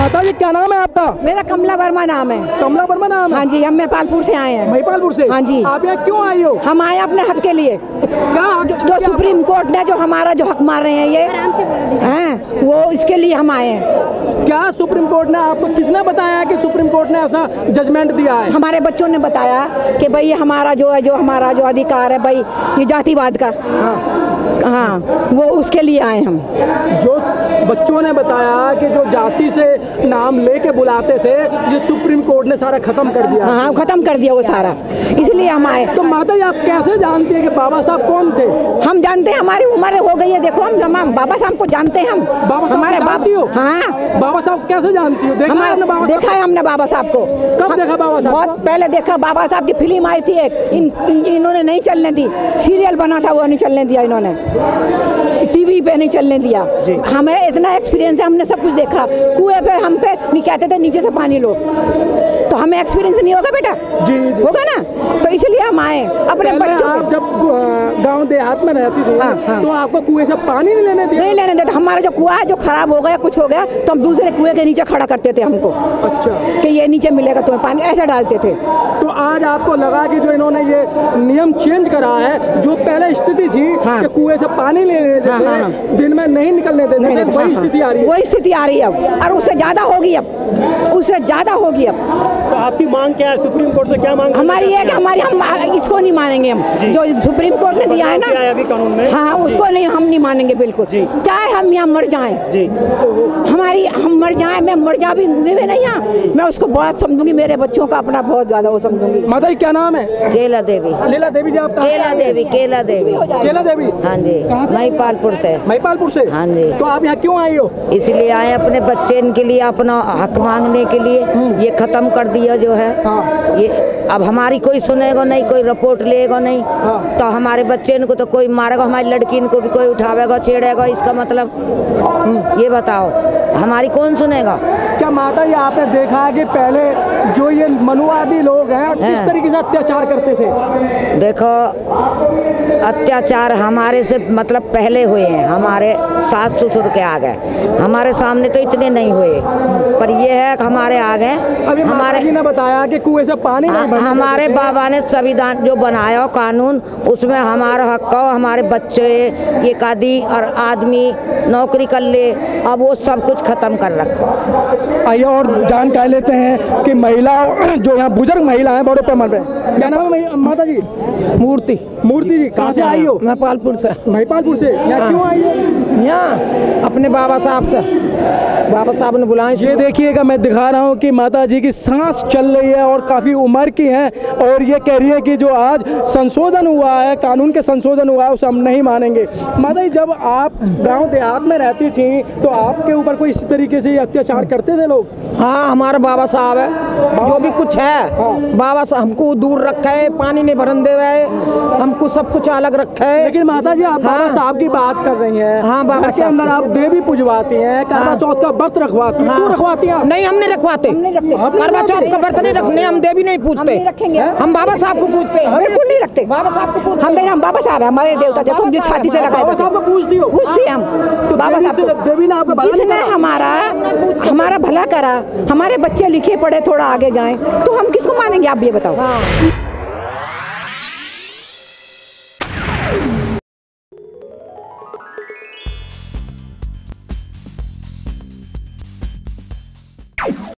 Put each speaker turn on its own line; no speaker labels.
माता जी क्या नाम है आपका?
मेरा कमला वर्मा नाम है।
कमला वर्मा नाम है?
हाँ जी, हम महिपालपुर से आए हैं।
महिपालपुर से?
हाँ जी।
आप यहाँ क्यों आई हो?
हम आए अपने हक के लिए।
क्या
जो सुप्रीम कोर्ट ने जो हमारा जो हक मार रहे हैं ये हैं, वो इसके लिए हम आए हैं।
क्या सुप्रीम कोर्ट ने आपको किसने बताया कि सुप्रीम कोर्ट ने ऐसा जजमेंट दिया है?
हमारे बच्चों ने बताया कि भाई ये हमारा जो है, जो हमारा जो अधिकार है भाई, ये जातिवाद का। हाँ, वो उसके लिए आए हम।
जो बच्चों ने बताया कि जो जाति से नाम लेके बुलाते थे, ये सुप्रीम कोर्ट ने सारा खत्म कर दिया।
हाँ, खत्म कर दिया वो सारा, इसलिए हम आए।
तो माता जी आप कैसे जानती है कि बाबा साहब कौन थे?
हम जानते हैं, हमारी उम्र हो गई है। देखो हम बाबा साहब को जानते हैं। हम
बाबा साहब
हमारे
जानती हो?
हाँ,
बाबा साहब कैसे जानती हो? देखा है बाबा?
देखा है हमने बाबा साहब को।
कब देखा बाबा साहब?
बहुत पहले देखा। बाबा साहब की फिल्म आई थी एक, इन्होंने नहीं चलने दी। सीरियल बना था, वो नहीं चलने दिया इन्होंने, टीवी पे नहीं चलने दिया। हमें इतना एक्सपीरियंस है, हमने सब कुछ देखा। कुएं पे हम पे नहीं कहते थे नीचे से पानी लो, तो हमें एक्सपीरियंस नहीं होगा बेटा?
जी।
होगा ना, तो इसलिए हम आए अपने बच्चों।
आप जब गांव देहात में रहती थी,
हाँ।
तो आपको कुएं से पानी नहीं लेने दिया?
नहीं लेने देते। हमारा जो कुआं है जो खराब हो गया, कुछ हो गया, तो हम दूसरे कुएं के नीचे खड़ा करते थे हमको।
अच्छा।
कि ये नीचे मिलेगा तुम्हें पानी, ऐसा डालते थे।
तो आज आपको लगा कि जो इन्होंने ये नियम चेंज करा है, जो पहले स्थिति थी कि कुएं से पानी लेने देते थे, दिन में नहीं निकलने देते थे, वही स्थिति आ रही है?
वही स्थिति आ रही है अब, और उससे ज्यादा होगी अब, उससे ज्यादा होगी अब।
तो आपकी मांग क्या है? सुप्रीम कोर्ट से क्या मांग?
हमारी है कि हम इसको नहीं मानेंगे। हम जो सुप्रीम कोर्ट ने दिया है ना
अभी कानून में,
हाँ, उसको नहीं, हम नहीं मानेंगे बिल्कुल। चाहे हम यहाँ मर जाएं जी, हम मर जाएं, मैं मर जा भी नहीं यहाँ, मैं उसको बहुत समझूंगी, मेरे बच्चों का अपना बहुत ज्यादा वो समझूंगी।
माता जी क्या नाम है?
केला देवी।
लीला देवी जी, आप
केला देवी। केला देवी।
केला देवी?
हाँ जी, महिपालपुर से।
महिपालपुर से?
हाँ जी।
तो आप यहाँ क्यों आई हो?
इसलिए आए अपने बच्चे के लिए, अपना हक मांगने के लिए। ये खत्म कर दिया जो है। ये अब हमारी कोई सुनेगा नहीं, कोई रिपोर्ट लेगा नहीं, तो हमारे बच्चे को तो कोई मारेगा, हमारी लड़की को भी कोई उठावेगा, छेड़ेगा। इसका मतलब ये बताओ, हमारी कौन सुनेगा?
क्या माता जी आपने देखा है कि पहले जो ये मनुवादी लोग हैं किस तरीके से अत्याचार करते थे?
देखो, अत्याचार हमारे से मतलब पहले हुए हैं, हमारे सास ससुर के आ गए, हमारे सामने तो इतने नहीं हुए, पर ये है कि हमारे आ गए।
अभी हमारे जी ने बताया कि कुएं से पानी
हमारे बाबा ने संविधान जो बनाया कानून, उसमें हमारा हक हो, हमारे बच्चे ये कादी और आदमी नौकरी कर ले, अब वो सब कुछ खत्म कर रखा।
आइए और जानकारी लेते हैं कि महिला जो यहाँ बुजुर्ग महिला है बड़े पैमाने पे। क्या नाम है माता जी?
मूर्ति।
मूर्ति जी, कहाँ से आई हो?
महिपालपुर से।
महिपालपुर से? यहाँ क्यों आई हो?
यहाँ अपने बाबा साहब से, बाबा साहब ने बुलाया।
ये देखिएगा, मैं दिखा रहा हूँ कि माता जी की सांस चल रही है और काफ़ी उम्र की है, और ये कह रही है कि जो आज संशोधन हुआ है, कानून के संशोधन हुआ है, उसे हम नहीं मानेंगे। माता जी, जब आप गांव देहात में रहती थी तो आपके ऊपर कोई इस तरीके से अत्याचार करते थे लोग?
हाँ, हमारा बाबा साहब है, जो भी कुछ है, बाबा साहब हमको दूर रखे है, पानी नहीं भरन देवे, हमको सब कुछ अलग रखे है।
लेकिन माता जी आप बाबा साहब की बात कर रही हैं।
हाँ, बाबा
के अंदर आप देवी पूजवाती हैं, करवा चौथ का व्रत रखवाती हैं, क्यों रखवाती हैं?
नहीं, हम नहीं रखवाते, करवा चौथ का व्रत नहीं रखने, हम देवी नहीं पूजते, हम बाबा साहब को पूजते हैं। बिल्कुल नहीं रखते, बाबा साहब को हम बाबा साहब है हमारे देवता। देखो हम छाती से लगाए,
बाबा साहब को पूजती हो?
पूजती हम
तो
बाबा साहब।
देवी ने आपका
जिसने हमारा भला करा, हमारे बच्चे लिखे पढ़े थोड़ा आगे जाएं, तो हम किसको मानेंगे? आप ये बताओ।